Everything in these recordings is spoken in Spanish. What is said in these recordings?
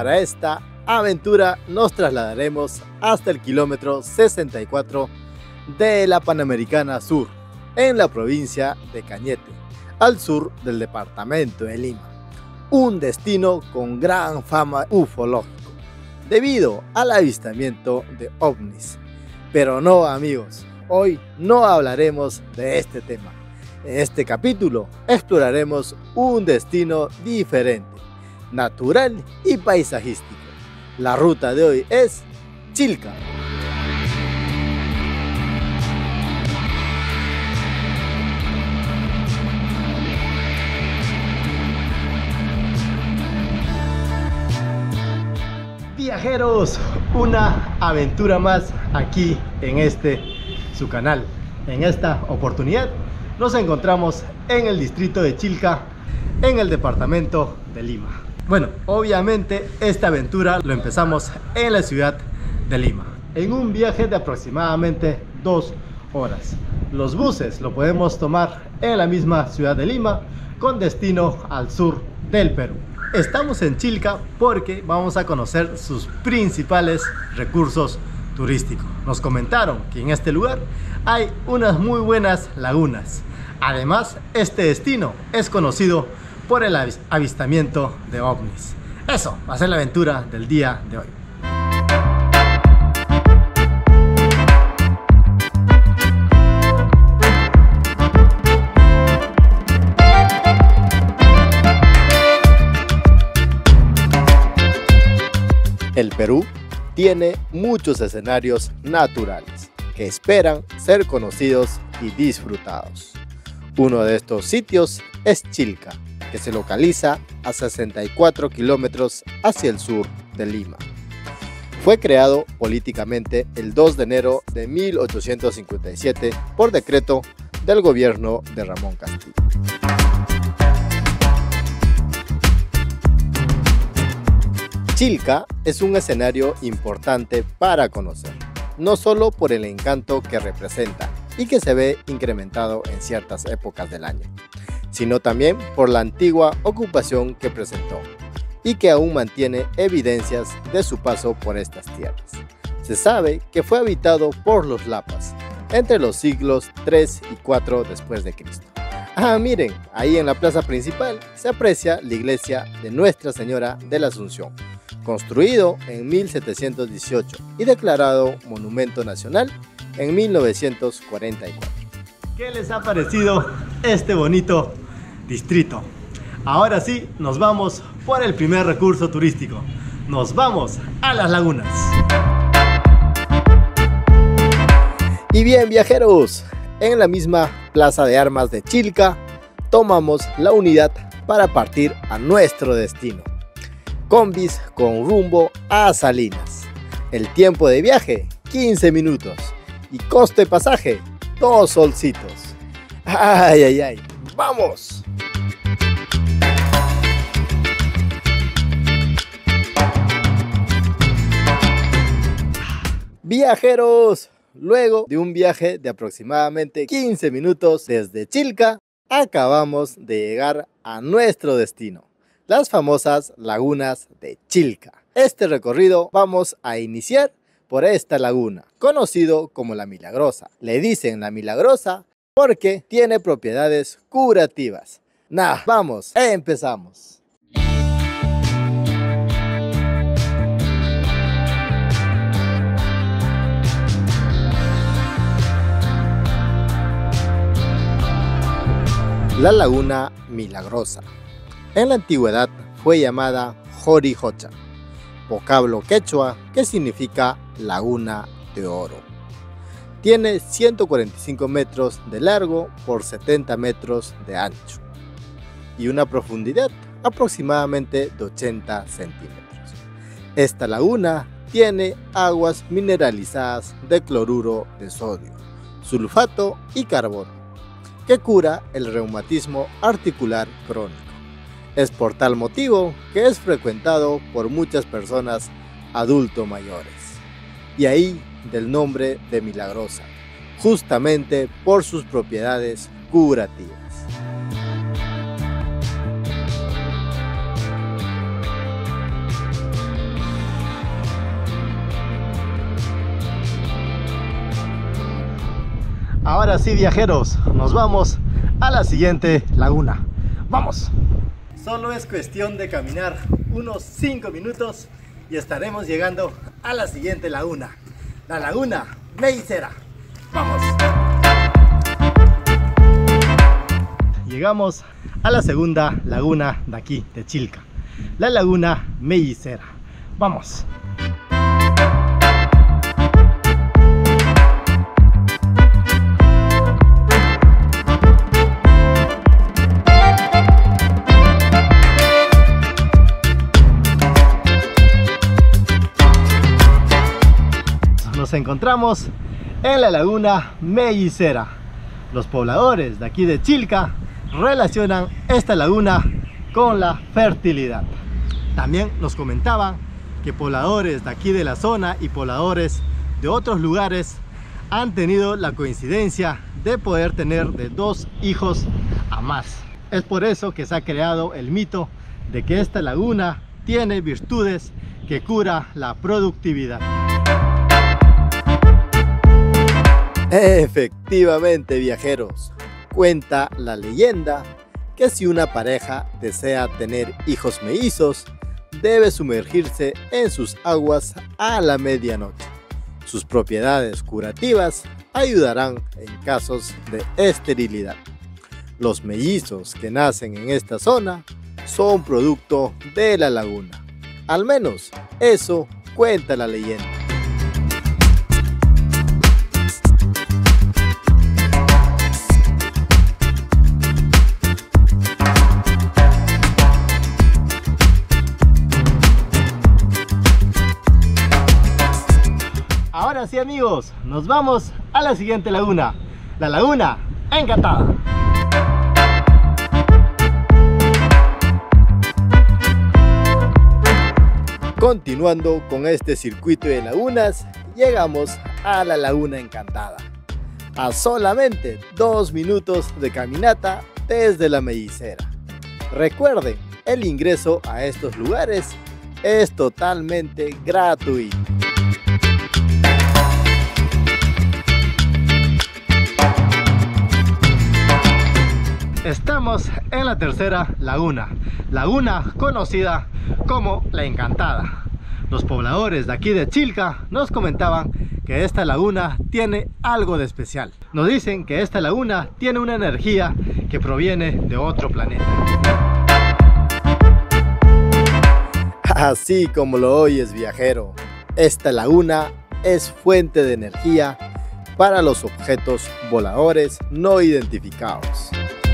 para esta aventura nos trasladaremos hasta el kilómetro 64 de la Panamericana Sur, en la provincia de Cañete, al sur del departamento de Lima. Un destino con gran fama ufológico, debido al avistamiento de ovnis. Pero no, amigos, hoy no hablaremos de este tema. En este capítulo exploraremos un destino diferente, natural y paisajístico. La ruta de hoy es Chilca. Viajeros, una aventura más aquí en su canal. En esta oportunidad nos encontramos en el distrito de Chilca, en el departamento de Lima. Bueno, obviamente esta aventura lo empezamos en la ciudad de Lima, en un viaje de aproximadamente 2 horas. Los buses lo podemos tomar en la misma ciudad de Lima, con destino al sur del Perú. Estamos en Chilca porque vamos a conocer sus principales recursos turísticos. Nos comentaron que en este lugar hay unas muy buenas lagunas. Además, este destino es conocido por el avistamiento de ovnis. Eso va a ser la aventura del día de hoy. El Perú tiene muchos escenarios naturales que esperan ser conocidos y disfrutados. Uno de estos sitios es Chilca, que se localiza a 64 kilómetros hacia el sur de Lima. Fue creado políticamente el 2 de enero de 1857 por decreto del gobierno de Ramón Castillo. Chilca es un escenario importante para conocer, no solo por el encanto que representa y que se ve incrementado en ciertas épocas del año, sino también por la antigua ocupación que presentó y que aún mantiene evidencias de su paso por estas tierras. Se sabe que fue habitado por los Lapas entre los siglos 3 y 4 después de Cristo. Miren, ahí en la plaza principal se aprecia la iglesia de Nuestra Señora de la Asunción, construido en 1718 y declarado Monumento Nacional en 1944. ¿Qué les ha parecido este bonito distrito? Ahora sí, nos vamos por el primer recurso turístico. Nos vamos a las lagunas. Y bien, viajeros, en la misma Plaza de Armas de Chilca, tomamos la unidad para partir a nuestro destino. Combis con rumbo a Salinas. El tiempo de viaje, 15 minutos. Y costo de pasaje, 2 solcitos. ¡Ay! ¡Vamos! Viajeros, luego de un viaje de aproximadamente 15 minutos desde Chilca, acabamos de llegar a nuestro destino, las famosas lagunas de Chilca. Este recorrido vamos a iniciar por esta laguna, conocido como La Milagrosa. Le dicen La Milagrosa porque tiene propiedades curativas. Vamos, empezamos. La laguna Milagrosa. En la antigüedad fue llamada Jorijocha, vocablo quechua que significa laguna de oro. Tiene 145 metros de largo por 70 metros de ancho y una profundidad aproximadamente de 80 centímetros. Esta laguna tiene aguas mineralizadas de cloruro de sodio, sulfato y carbono, que cura el reumatismo articular crónico. Es por tal motivo que es frecuentado por muchas personas adultos mayores. Y ahí del nombre de Milagrosa, justamente por sus propiedades curativas. Ahora sí, viajeros, nos vamos a la siguiente laguna. ¡Vamos! Solo es cuestión de caminar unos 5 minutos y estaremos llegando a la siguiente laguna, la laguna Mellizera. ¡Vamos! Llegamos a la segunda laguna de aquí, de Chilca, la laguna Mellizera. ¡Vamos! Nos encontramos en la laguna Mellizera. Los pobladores de aquí de Chilca relacionan esta laguna con la fertilidad. También nos comentaban que pobladores de aquí de la zona y pobladores de otros lugares han tenido la coincidencia de poder tener de 2 hijos a más. Es por eso que se ha creado el mito de que esta laguna tiene virtudes que cura la productividad. Efectivamente, viajeros, cuenta la leyenda que si una pareja desea tener hijos mellizos, debe sumergirse en sus aguas a la medianoche. Sus propiedades curativas ayudarán en casos de esterilidad. Los mellizos que nacen en esta zona son producto de la laguna. Al menos eso cuenta la leyenda. Ahora sí, amigos, nos vamos a la siguiente laguna, la laguna Encantada. Continuando con este circuito de lagunas, llegamos a la laguna Encantada, a solamente 2 minutos de caminata desde la Mellizera. Recuerden, el ingreso a estos lugares es totalmente gratuito. Estamos en la tercera laguna conocida como La Encantada. Los pobladores de aquí de Chilca nos comentaban que esta laguna tiene algo de especial. Nos dicen que esta laguna tiene una energía que proviene de otro planeta. Así como lo oyes, viajero, esta laguna es fuente de energía para los objetos voladores no identificados.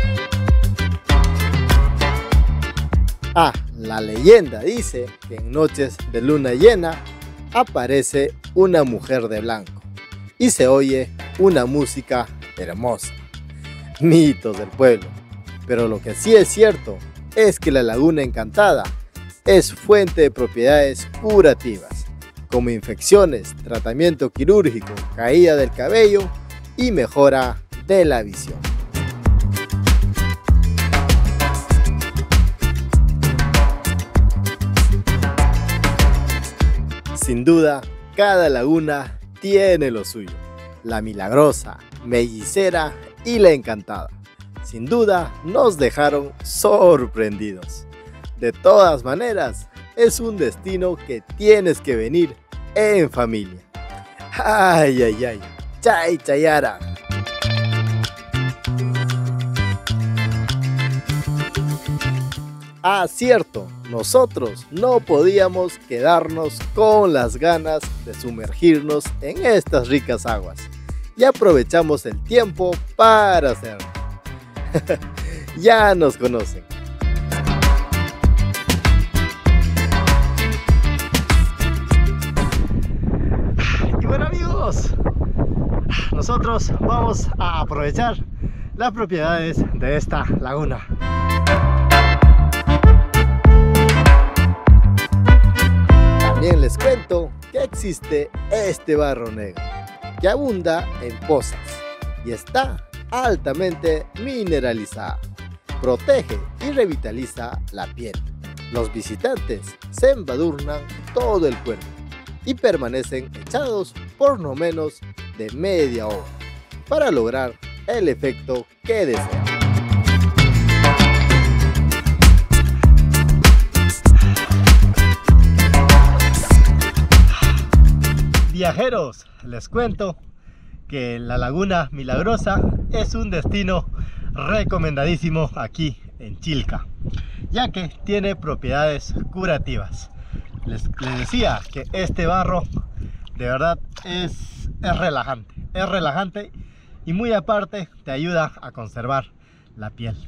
La leyenda dice que en noches de luna llena aparece una mujer de blanco y se oye una música hermosa. Mitos del pueblo, pero lo que sí es cierto es que la laguna Encantada es fuente de propiedades curativas, como infecciones, tratamiento quirúrgico, caída del cabello y mejora de la visión. Sin duda, cada laguna tiene lo suyo. La Milagrosa, Mellizera y La Encantada. Sin duda, nos dejaron sorprendidos. De todas maneras, es un destino que tienes que venir en familia. ¡Ay, ay, ay! ¡Chay, chayara! Cierto, nosotros no podíamos quedarnos con las ganas de sumergirnos en estas ricas aguas y aprovechamos el tiempo para hacerlo. Ya nos conocen. Y bueno, amigos, nosotros vamos a aprovechar las propiedades de esta laguna. También les cuento que existe este barro negro que abunda en pozas y está altamente mineralizada. Protege y revitaliza la piel. Los visitantes se embadurnan todo el cuerpo y permanecen echados por no menos de media hora. para lograr el efecto que desea. Viajeros, les cuento que la Laguna Milagrosa es un destino recomendadísimo aquí en Chilca, ya que tiene propiedades curativas. Les decía que este barro de verdad es relajante y muy aparte te ayuda a conservar la piel.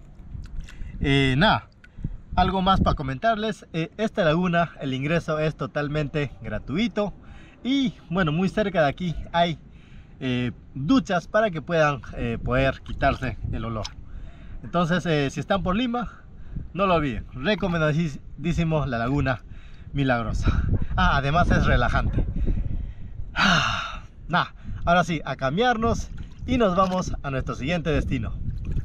Algo más para comentarles. Esta laguna, el ingreso es totalmente gratuito y bueno, muy cerca de aquí hay duchas para que puedan poder quitarse el olor. Entonces si están por Lima, no lo olviden, recomendadísimo la Laguna Milagrosa. Además es relajante. Ahora sí, a cambiarnos y nos vamos a nuestro siguiente destino.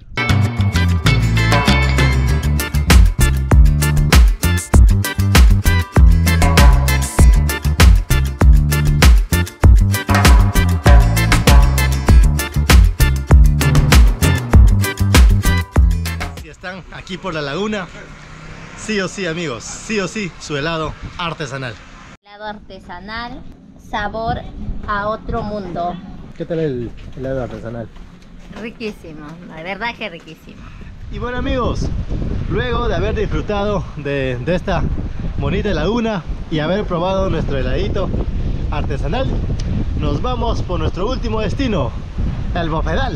Están aquí por la laguna, sí o sí amigos, sí o sí su helado artesanal. Helado artesanal, sabor a otro mundo. ¿Qué tal el helado artesanal? Riquísimo, la verdad que riquísimo. Y bueno amigos, luego de haber disfrutado de esta bonita laguna y haber probado nuestro heladito artesanal, nos vamos por nuestro último destino, el Bofedal.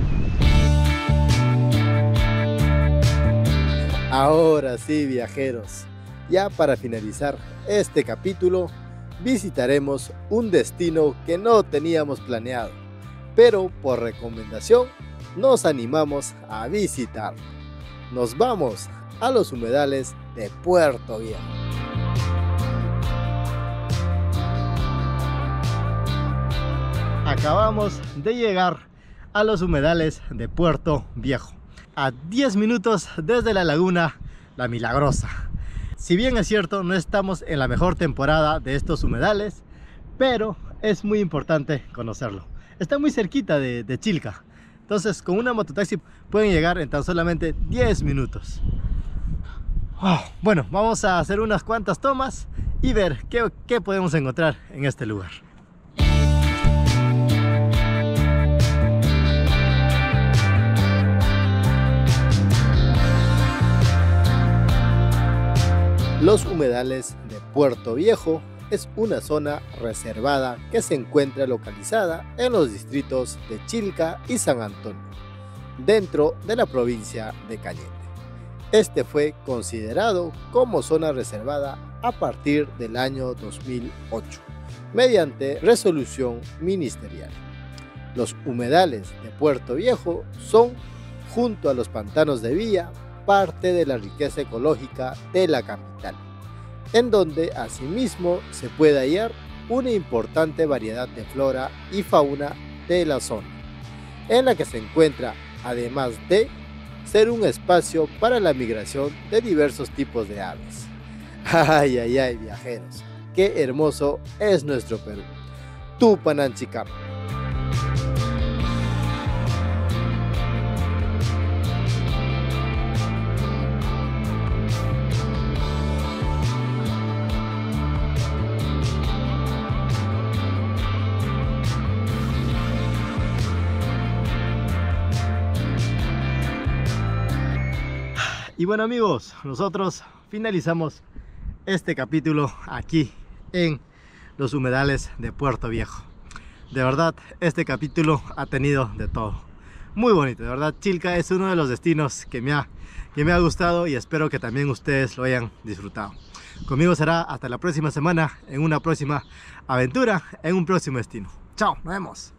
Ahora sí, viajeros, ya para finalizar este capítulo, visitaremos un destino que no teníamos planeado, pero por recomendación nos animamos a visitar. Nos vamos a los humedales de Puerto Viejo. Acabamos de llegar a los humedales de Puerto Viejo, a 10 minutos desde la Laguna La Milagrosa. Si bien es cierto, no estamos en la mejor temporada de estos humedales, pero es muy importante conocerlo. Está muy cerquita de Chilca, entonces con una mototaxi pueden llegar en tan solamente 10 minutos. Bueno, vamos a hacer unas cuantas tomas y ver qué podemos encontrar en este lugar. Los humedales de Puerto Viejo es una zona reservada que se encuentra localizada en los distritos de Chilca y San Antonio, dentro de la provincia de Cañete. Este fue considerado como zona reservada a partir del año 2008, mediante resolución ministerial. Los humedales de Puerto Viejo son, junto a los pantanos de Villa, parte de la riqueza ecológica de la capital, en donde asimismo se puede hallar una importante variedad de flora y fauna de la zona, en la que se encuentra, además de ser un espacio para la migración de diversos tipos de aves. Ay, viajeros, qué hermoso es nuestro Perú, Tupananchicapa. Y bueno amigos, nosotros finalizamos este capítulo aquí en los humedales de Puerto Viejo. De verdad, este capítulo ha tenido de todo. Muy bonito, de verdad. Chilca es uno de los destinos que me ha gustado y espero que también ustedes lo hayan disfrutado. Conmigo será hasta la próxima semana en una próxima aventura, en un próximo destino. Chao, nos vemos.